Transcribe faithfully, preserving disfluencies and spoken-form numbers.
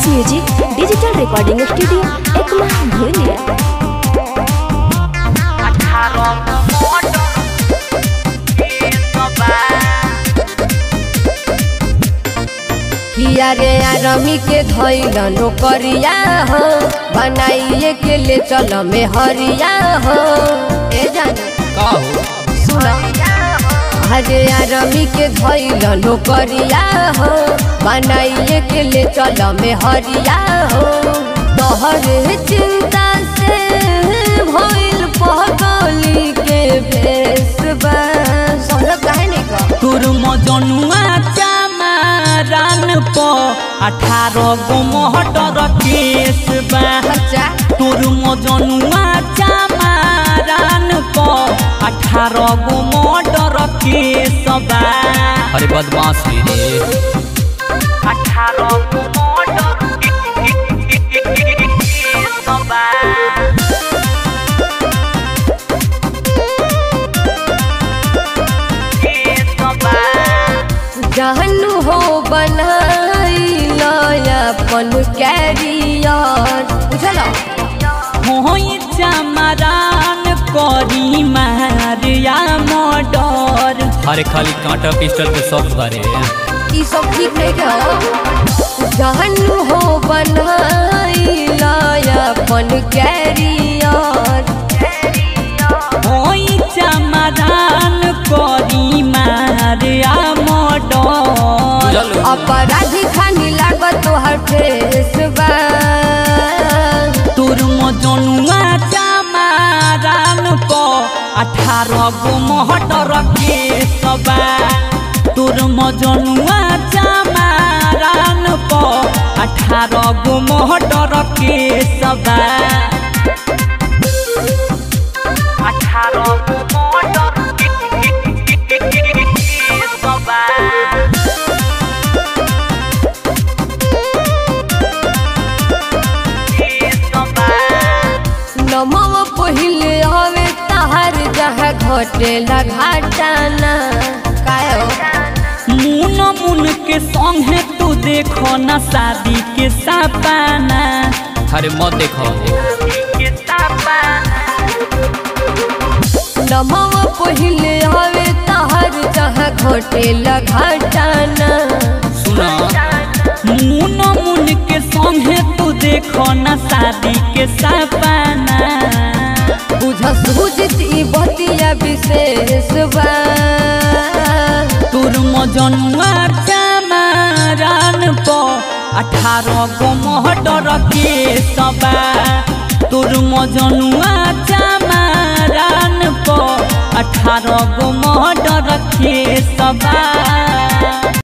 Boss Music digital recording studio Ekma भूलिया। किया रे आरमी के धैल नौकरिया हो बनाइए के ले चल में हरिया हो ए जान का हो सुना हरे आरमी के धैल नौकरिया हो बनाइए के ले चल में हरिया हो तोहरे चिंता से भइल पगली के भेसबा सब काहे नहीं का तोर मजनुआ रान पो अठारह गो मोहटर केस बा तोर मजनुआ चामारान पो अठारह गो मोहटर केस बा। अरे बदमाश रे अठारह गो मोहटर केस बा। जानू हो बनाई अपन कैरियर बुझल हो चमरान करी मारिया मर्डर। अरे खाली कांटा पिस्टल पे सब करे ई सब ठीक नहीं है। जानू हो बनाई अपन कैरियर हो चमरान करी मारिया अपराधी खानी लागत तोहर फेसबा तोर मजनुआ चामारान को अठारह गो मोहटर केस बा तोर मजनुआ चामारान को अठारह गो मोहटर केस बा। अठारह गो मोहटर केस बा। नमव पहिले हवे तहार जहाँ घटेला घाटाना कायो मुन मुन के संगे तू देखो ना शादी के सपना। अरे मत देखो नमव पहिले हवे तहार जहाँ घटेला घाटाना सुना मुन मुन के संगे तू देखो ना शादी के सपना। बुझ सूझत ई बतिया विशेष बा तोर मजनुआ चामारान पो अठारह गो मोहटर केस बा तोर मजनुआ चामारान पो अठारह गो मोहटर केस बा।